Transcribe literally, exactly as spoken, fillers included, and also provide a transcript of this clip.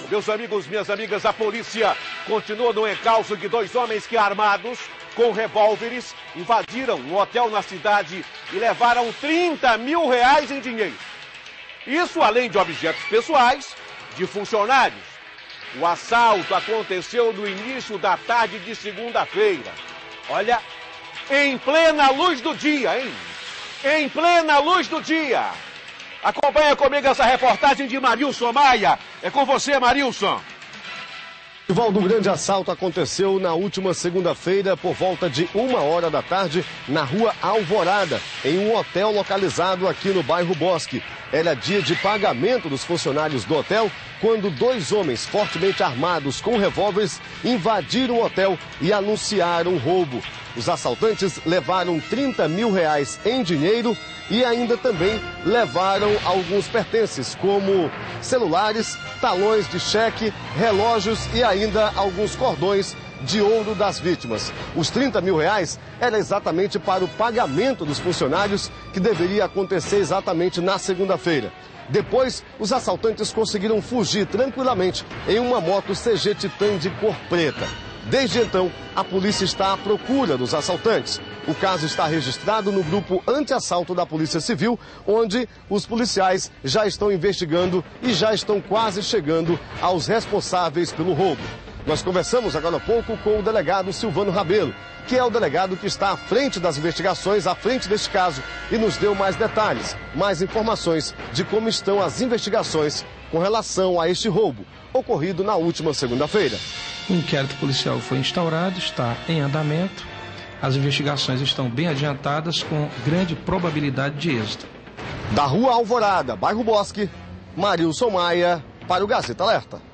Meus amigos, minhas amigas, a polícia continua no encalço de dois homens que, armados com revólveres, invadiram um hotel na cidade e levaram trinta mil reais em dinheiro. Isso além de objetos pessoais de funcionários. O assalto aconteceu no início da tarde de segunda-feira. Olha, em plena luz do dia, hein? Em plena luz do dia. Acompanha comigo essa reportagem de Marilson Maia. É com você, Marilson. Valdo, um grande assalto aconteceu na última segunda-feira por volta de uma hora da tarde na rua Alvorada, em um hotel localizado aqui no bairro Bosque. Era dia de pagamento dos funcionários do hotel quando dois homens fortemente armados com revólveres invadiram o hotel e anunciaram roubo. Os assaltantes levaram trinta mil reais em dinheiro e ainda também levaram alguns pertences, como celulares, talões de cheque, relógios e ainda alguns cordões de ouro das vítimas. Os trinta mil reais era exatamente para o pagamento dos funcionários, que deveria acontecer exatamente na segunda-feira. Depois, os assaltantes conseguiram fugir tranquilamente em uma moto C G Titan de cor preta. Desde então, a polícia está à procura dos assaltantes. O caso está registrado no grupo anti-assalto da Polícia Civil, onde os policiais já estão investigando e já estão quase chegando aos responsáveis pelo roubo. Nós conversamos agora há pouco com o delegado Silvano Rabelo, que é o delegado que está à frente das investigações, à frente deste caso, e nos deu mais detalhes, mais informações de como estão as investigações com relação a este roubo, ocorrido na última segunda-feira. O inquérito policial foi instaurado, está em andamento. As investigações estão bem adiantadas, com grande probabilidade de êxito. Da Rua Alvorada, bairro Bosque, Marilson Maia, para o Gazeta Alerta.